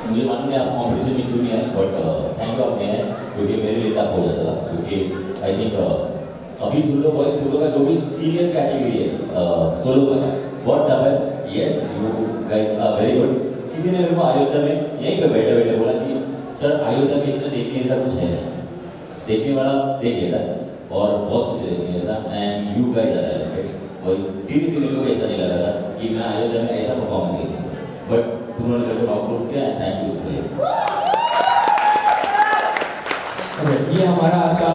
मुझे मालूम नहीं आप कॉम्पिटिशन में क्यों नहीं आए, बट थैंक यू आपने आए, क्योंकि मेरे लिए टफ हो जाता था, क्योंकि आई थिंक अभी सुन लो बॉयज फूलों का जो भी सीनियर कैटेगरी है सोलो का बहुत टफ है। Yes you guys are very good. किसी ने मेरे को अयोध्या में यहीं पे बैठे बैठे बोला कि सर अयोध्या में इतना देखने जैसा कुछ है, देखने वाला देख लेता है और बहुत कुछ देखने जैसा, and you guys are talented. और सीरियसली मेरे को ऐसा नहीं लगा था कि मैं अयोध्या में ऐसा परफॉर्मेंस देखूँ, बट तुमने मेरे को आउटपुट किया, थैंक यू। ये हमारा आशा